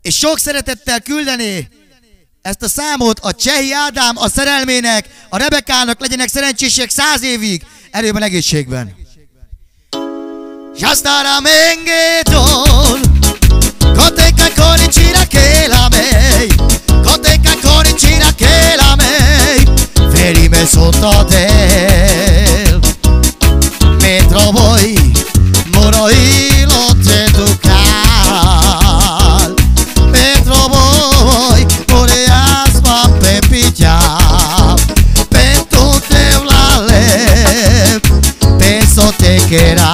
És sok szeretettel küldené ezt a számot a Csehi Ádám a szerelmének, a Rebekának, legyenek szerencsések 100 évig, erőben, egészségben. Ya starà mengeton, koteca con il cirakélame, koteca con il cirakélame, ferime sotto del, mentre voi moroi lotte educar, mentre voi moreas ma pepicciar, penso te vlale, penso te che era.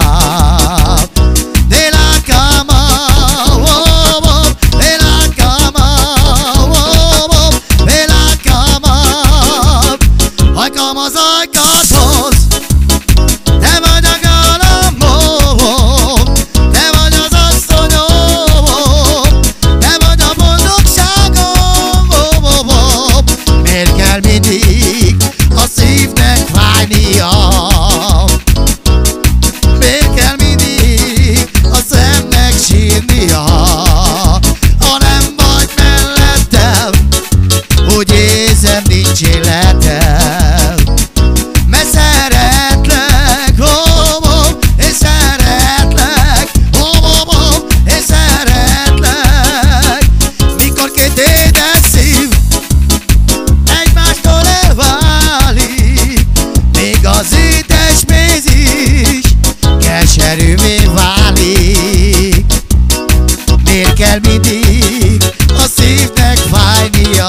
Miért kell mindig a szívnek fájnia?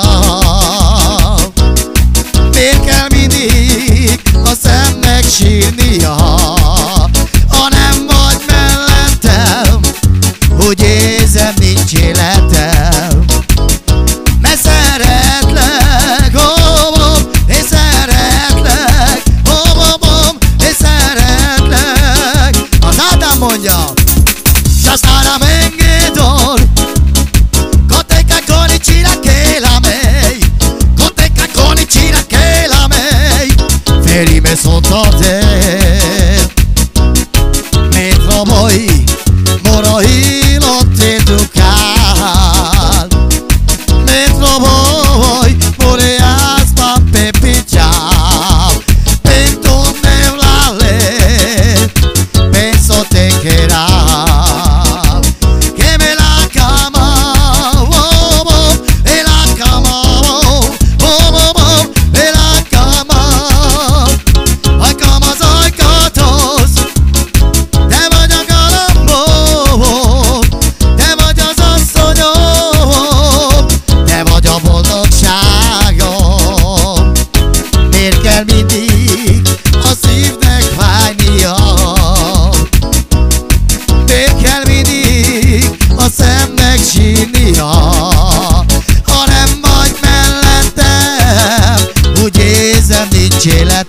Miért kell mindig a szemnek sírnia? Ha nem vagy mellettem, úgy érzem, nincs életem. Mert szeretlek, és szeretlek, és szeretlek. Az Ádám mondja, ya starà mengeton, koteca con il cirakélame, koteca con il cirakélame, ferime sotto te, mentre voi moroi lotte educar, mentre voi moreas ma pepicciar, penso ne vlale, penso te che era. Mindig a szívnek fájnia, miért kell mindig a szemnek sírnia? Ha nem vagy mellettem, úgy érzem, nincs élet.